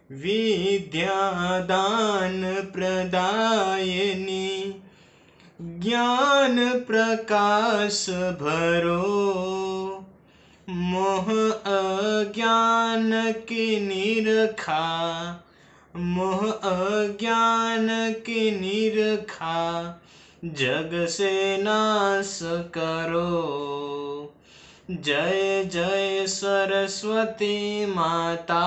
विद्यादान प्रदायिनी ज्ञान प्रकाश भरो मोह अज्ञान की निरखा मोह अज्ञान की निरखा जग से नाश करो। जय जय सरस्वती माता।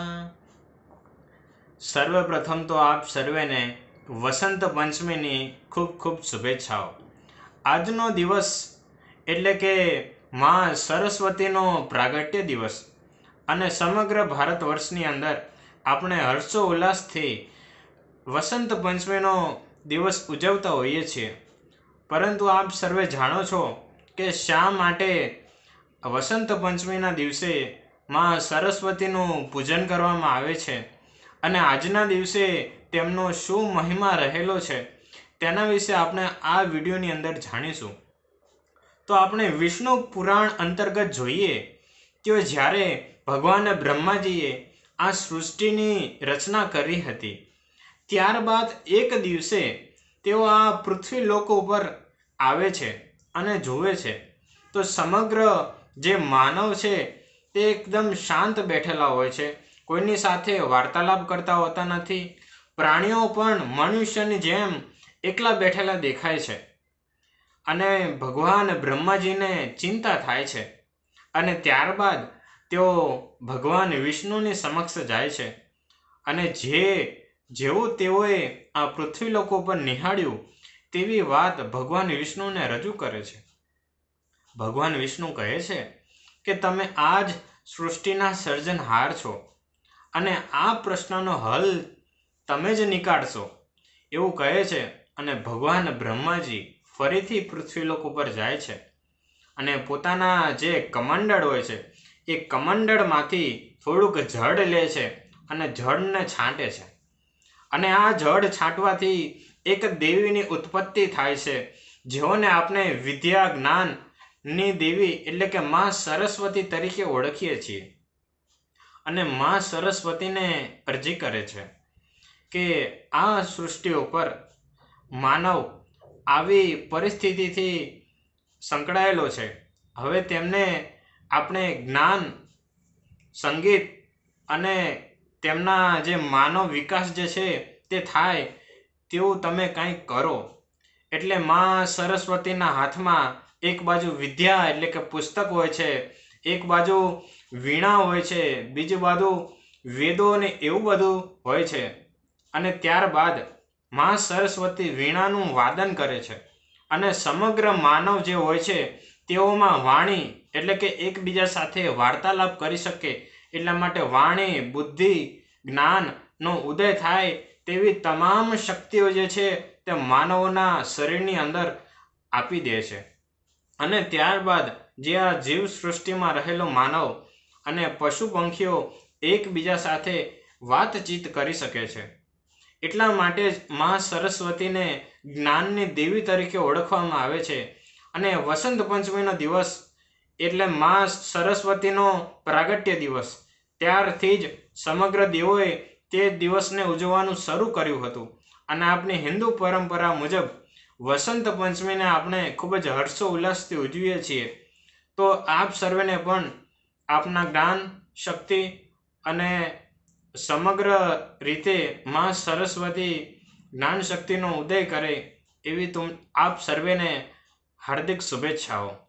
सर्वप्रथम तो आप सर्वेने वसंत पंचमीनी खूब खूब शुभेच्छाओ। આજનો દિવસ એટલે કે માં સરસ્વતીનો પ્રાગટ્ય દિવસ અને સમગ્ર ભારત વર્ષની અંદર આપણે હર્ષો ઉલ્લાસથી વસંત પંચમીનો દિવસ ઉજવતા હોઈએ છીએ। પરંતુ આપ સર્વે જાણો છો કે શા માટે વસંત પંચમીના દિવસે માં સરસ્વતીનું પૂજન કરવામાં આવે છે અને આજના દિવસે તેમનો શું મહિમા રહેલો છે તેના વિશે આપણે આ વિડીયોની અંદર જાણીશું। તો આપણે વિષ્ણુ પુરાણ અંતર્ગત જોઈએ તો જ્યારે ભગવાન બ્રહ્માજીએ આ સૃષ્ટિની રચના કરી હતી ત્યારબાદ એક દિવસે તેઓ આ પૃથ્વી લોક ઉપર આવે છે અને જુએ છે તો સમગ્ર જે માનવ છે તે એકદમ શાંત બેઠેલા હોય છે, કોઈની સાથે વાર્તાલાપ કરતા હોતા નથી, પ્રાણીઓ પણ મનુષ્યની જેમ એકલા બેઠેલા દેખાય છે અને ભગવાન બ્રહ્માજીને ચિંતા થાય છે અને ત્યારબાદ તેઓ ભગવાન વિષ્ણુની સમક્ષ જાય છે અને જેવું તેઓએ આ પૃથ્વી લોકો પર નિહાળ્યું તેવી વાત ભગવાન વિષ્ણુને રજૂ કરે છે। ભગવાન વિષ્ણુ કહે છે કે તમે આ જ સૃષ્ટિના સર્જનહાર છો અને આ પ્રશ્નનો હલ તમે જ નીકાળશો એવું કહે છે અને ભગવાન બ્રહ્માજી ફરીથી પૃથ્વીલોક ઉપર જાય છે અને પોતાના જે કમંડળ હોય છે એ કમંડળમાંથી થોડુંક જળ લે છે અને જળને છાંટે છે અને આ જળ છાંટવાથી એક દેવીની ઉત્પત્તિ થાય છે જેઓને આપણે વિદ્યા જ્ઞાનની દેવી એટલે કે માં સરસ્વતી તરીકે ઓળખીએ છીએ। અને માં સરસ્વતીને અરજી કરે છે કે આ સૃષ્ટિ ઉપર માનવ આવી પરિસ્થિતિથી સંકળાયેલો છે, હવે તેમને આપણે જ્ઞાન, સંગીત અને તેમના જે માનવ વિકાસ જે છે તે થાય તેવું તમે કંઈક કરો। એટલે માં સરસ્વતીના હાથમાં એક બાજુ વિદ્યા એટલે કે પુસ્તક હોય છે, એક બાજુ વીણા હોય છે, બીજી બાજુ વેદો ને એવું બધું હોય છે અને ત્યારબાદ માં સરસ્વતી વીણાનું વાદન કરે છે અને સમગ્ર માનવ જે હોય છે તેઓમાં વાણી એટલે કે એકબીજા સાથે વાર્તાલાપ કરી શકે એટલા માટે વાણી, બુદ્ધિ, જ્ઞાનનો ઉદય થાય તેવી તમામ શક્તિઓ જે છે તે માનવોના શરીરની અંદર આપી દે છે અને ત્યારબાદ જે આ જીવ સૃષ્ટિમાં રહેલો માનવ અને પશુ પંખીઓ એકબીજા સાથે વાતચીત કરી શકે છે। એટલા માટે જ માં સરસ્વતીને જ્ઞાનની દેવી તરીકે ઓળખવામાં આવે છે અને વસંત પંચમીનો દિવસ એટલે માં સરસ્વતીનો પ્રાગટ્ય દિવસ, ત્યારથી જ સમગ્ર દેવોએ તે દિવસને ઉજવવાનું શરૂ કર્યું હતું અને આપણી હિન્દુ પરંપરા મુજબ વસંત પંચમીને આપણે ખૂબ જ હર્ષો ઉલ્લાસથી ઉજવીએ છીએ। તો આપ સર્વેને પણ આપના જ્ઞાન, શક્તિ અને સમગ્ર રીતે માં સરસ્વતી જ્ઞાન શક્તિનો ઉદય કરે એવી આપ સર્વેને હાર્દિક શુભેચ્છાઓ।